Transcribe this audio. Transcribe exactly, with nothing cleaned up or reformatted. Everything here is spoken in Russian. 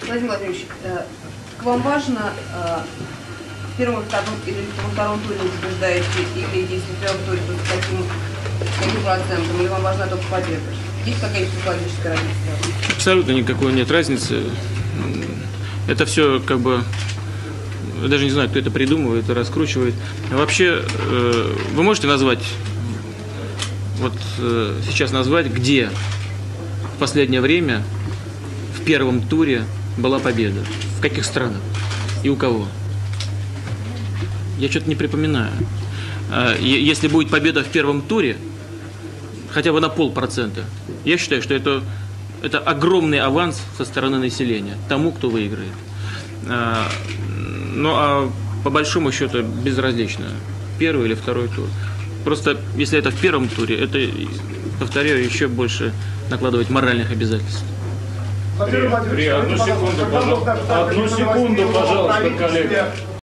Владимир Владимирович, к вам важно в первом или во втором туре вы побеждаете, или если в первом туре, то с каким, каким процентом, или вам важна только победа? Есть какая-нибудь психологическая разница? Абсолютно никакой нет разницы. Это все как бы... Я даже не знаю, кто это придумывает, раскручивает. Вообще, вы можете назвать, вот сейчас назвать, где в последнее время в первом туре была победа? В каких странах? И у кого? Я что-то не припоминаю. Если будет победа в первом туре, хотя бы на полпроцента, я считаю, что это, это огромный аванс со стороны населения тому, кто выиграет. Ну, а по большому счету безразлично, первый или второй тур. Просто, если это в первом туре, это, повторяю, еще больше накладывать моральных обязательств. Одну секунду, пожалуйста, одну секунду, пожалуйста, коллега.